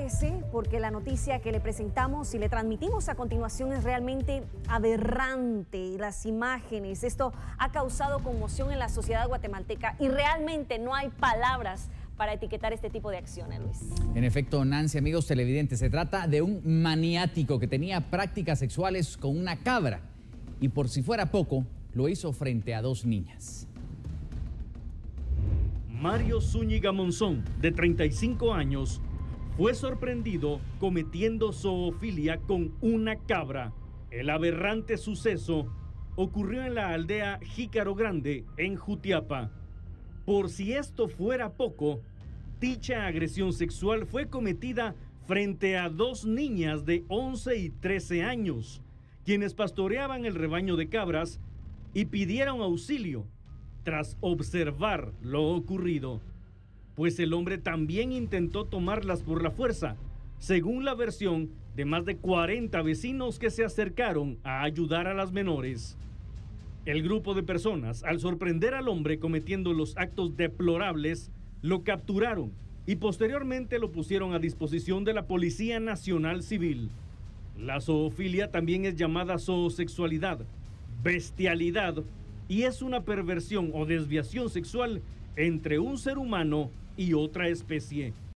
prepárese porque la noticia que le presentamos y le transmitimos a continuación es realmente aberrante. Las imágenes, esto ha causado conmoción en la sociedad guatemalteca y realmente no hay palabras para etiquetar este tipo de acciones, Luis. En efecto, Nancy, amigos televidentes, se trata de un maniático que tenía prácticas sexuales con una cabra y por si fuera poco, lo hizo frente a 2 niñas. Mario Zúñiga Monzón, de 35 años, fue sorprendido cometiendo zoofilia con una cabra. El aberrante suceso ocurrió en la aldea Jícaro Grande, en Jutiapa. Por si esto fuera poco, dicha agresión sexual fue cometida frente a 2 niñas de 11 y 13 años, quienes pastoreaban el rebaño de cabras y pidieron auxilio tras observar lo ocurrido, pues el hombre también intentó tomarlas por la fuerza, según la versión de más de 40 vecinos que se acercaron a ayudar a las menores. El grupo de personas, al sorprender al hombre cometiendo los actos deplorables, lo capturaron y posteriormente lo pusieron a disposición de la Policía Nacional Civil. La zoofilia también es llamada zoosexualidad, bestialidad, y es una perversión o desviación sexual entre un ser humano y otra especie.